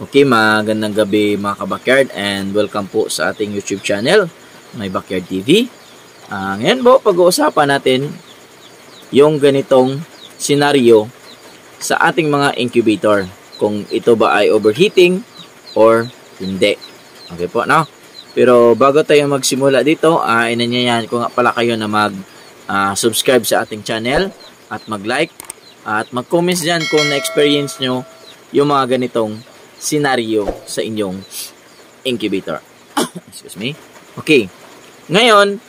Okay, magandang gabi mga ka-backyard and welcome po sa ating YouTube channel, My Backyard TV. Ngayon po, pag-uusapan natin yung ganitong senaryo sa ating mga incubator. Kung ito ba ay overheating or hindi. Okay po, no? Pero bago tayo magsimula dito, inanyayahan ko nga pala kayo na mag-subscribe sa ating channel at mag-like at mag-comments dyan kung na-experience nyo yung mga ganitong senaryo sa inyong incubator. Excuse me. Okay. Ngayon,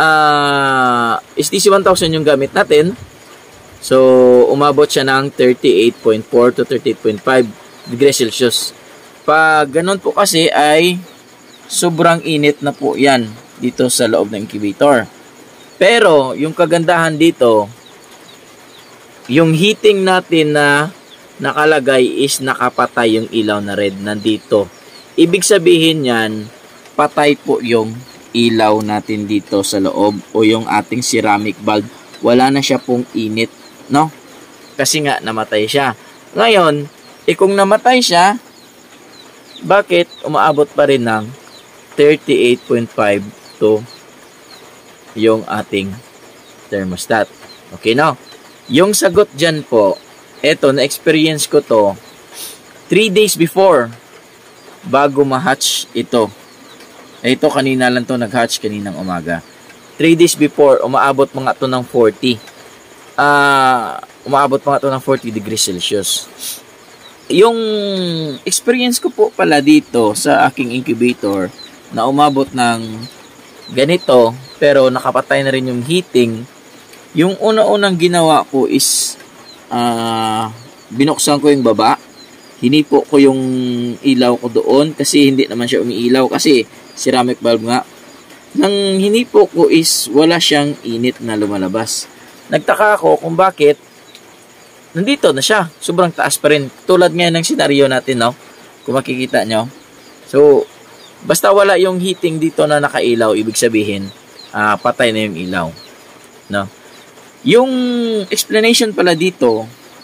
STC 1000 yung gamit natin. So, umabot siya ng 38.4 to 38.5 degrees Celsius. Pag ganun po kasi ay sobrang init na po yan dito sa loob ng incubator. Pero, yung kagandahan dito, yung heating natin na nakalagay is nakapatay yung ilaw na red nandito. Ibig sabihin yan, patay po yung ilaw natin dito sa loob o yung ating ceramic bulb. Wala na siya pong init, no? Kasi nga namatay siya. Ngayon, kung namatay siya, bakit umaabot pa rin ng 38.5 to yung ating thermostat? Okay, no? Yung sagot dyan po, eto, na-experience ko to 3 days before bago ma-hatch ito. Ito, kanina lang to nag-hatch kaninang umaga. 3 days before, umaabot mga to ng 40. Umaabot mga to ng 40 degrees Celsius. Yung experience ko po pala dito sa aking incubator na umabot ng ganito, pero nakapatay na rin yung heating. Yung una-unang ginawa ko is binuksan ko yung baba, hinipo ko yung ilaw ko doon kasi hindi naman siya umiilaw kasi ceramic bulb nga. Nang hinipo ko is wala siyang init na lumalabas. Nagtaka ako kung bakit nandito na siya, sobrang taas pa rin, tulad ngayon ng senaryo natin, no? Kung makikita nyo. So, basta wala yung heating dito na nakailaw, ibig sabihin patay na yung ilaw, no? Yung explanation pala dito,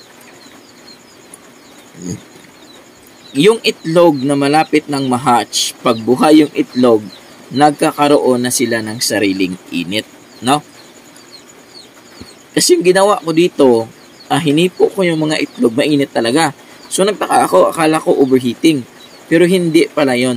yung itlog na malapit ng ma-hatch, pag buhay yung itlog, nagkakaroon na sila ng sariling init, no? Kasi yung ginawa ko dito, hinipo ko yung mga itlog, mainit talaga. So nagtaka ako, akala ko overheating. Pero hindi pala yun.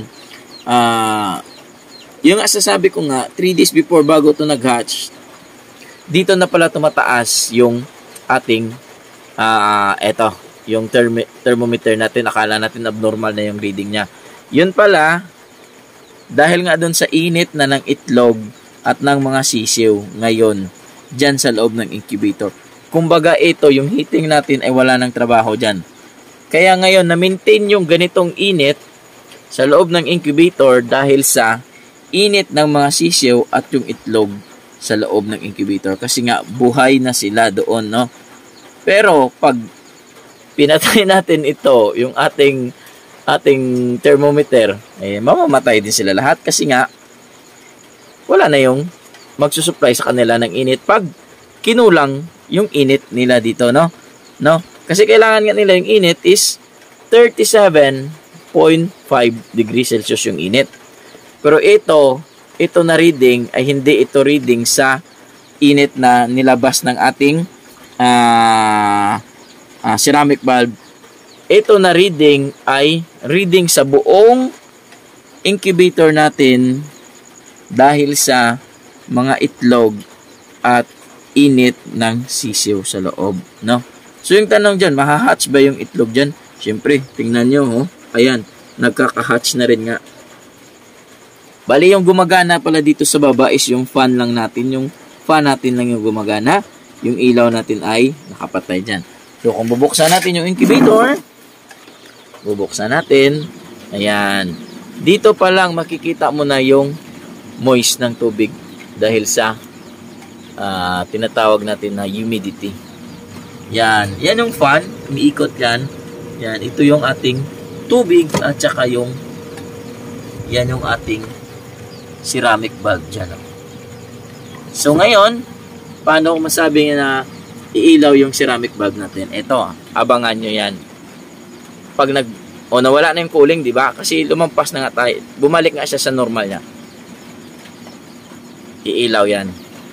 Yung sasabi ko nga, 3 days before bago to nag-hatch, dito na pala tumataas yung ating eto, yung thermometer natin. Akala natin abnormal na yung reading niya. Yun pala, dahil nga doon sa init na ng itlog at ng mga sisiw ngayon dyan sa loob ng incubator. Kumbaga ito, yung heating natin ay wala ng trabaho dyan. Kaya ngayon, na-maintain yung ganitong init sa loob ng incubator dahil sa init ng mga sisiw at yung itlog sa loob ng incubator kasi nga buhay na sila doon, no? Pero pag pinatay natin ito, yung ating thermometer, mamamatay din sila lahat kasi nga wala na yung magsusupply sa kanila ng init pag kinulang yung init nila dito, no? Kasi kailangan nga nila yung init is 37.5 degrees Celsius yung init. Pero ito na reading ay hindi ito reading sa init na nilabas ng ating ceramic bulb. Ito na reading ay reading sa buong incubator natin dahil sa mga itlog at init ng sisiw sa loob, no? So yung tanong dyan, mahahatch ba yung itlog dyan? Siyempre, tingnan nyo, oh. Ayan, nagkakahatch na rin nga. Bali, yung gumagana pala dito sa baba is yung fan lang natin. Yung fan natin lang yung gumagana. Yung ilaw natin ay nakapatay dyan. So, kung bubuksan natin yung incubator, bubuksan natin. Ayan. Dito pa lang makikita mo na yung moist ng tubig dahil sa tinatawag natin na humidity. Yan. Yan yung fan. Umiikot yan. Yan. Ito yung ating tubig at saka yung yan yung ating ceramic bulb dyan. So ngayon, paano masabi na iilaw yung ceramic bulb natin? Ito, abangan nyo yan. Pag O nawala na yung cooling, di ba? Kasi lumampas na nga tayo. Bumalik nga siya sa normal niya. Iilaw yan.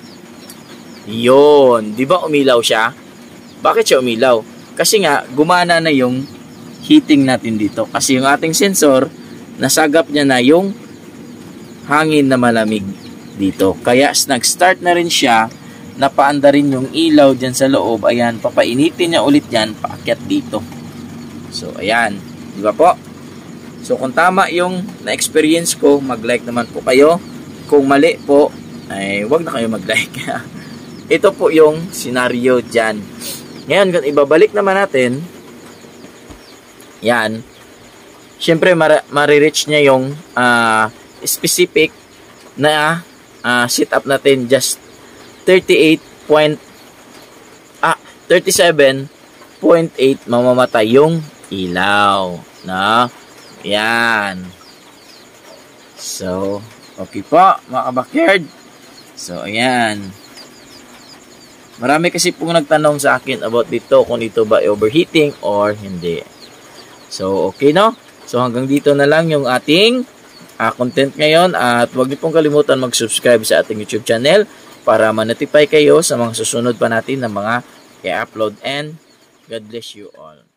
Yun. Di ba umilaw siya? Bakit siya umilaw? Kasi nga, gumana na yung heating natin dito. Kasi yung ating sensor, nasagap niya na yung hangin na malamig dito. Kaya nag-start na rin siya, napaanda rin yung ilaw dyan sa loob. Ayan, papainitin niya ulit yan, paakyat dito. So, ayan. Di ba po? So, kung tama yung na-experience ko, mag-like naman po kayo. Kung mali po, ay wag na kayo mag-like. Ito po yung scenario dyan. Ngayon, kung ibabalik naman natin, yan, syempre, marireach niya yung specific na setup natin, just 37.8 mamamatay yung ilaw. Na? Yan. So, okay po, mga kabakyard. So, ayan. Marami kasi pong nagtanong sa akin about dito, kung ito ba overheating or hindi. So, okay, no? So, hanggang dito na lang yung ating content ngayon. At huwag niyo pong kalimutan mag-subscribe sa ating YouTube channel para ma-notify kayo sa mga susunod pa natin na mga i-upload. And God bless you all.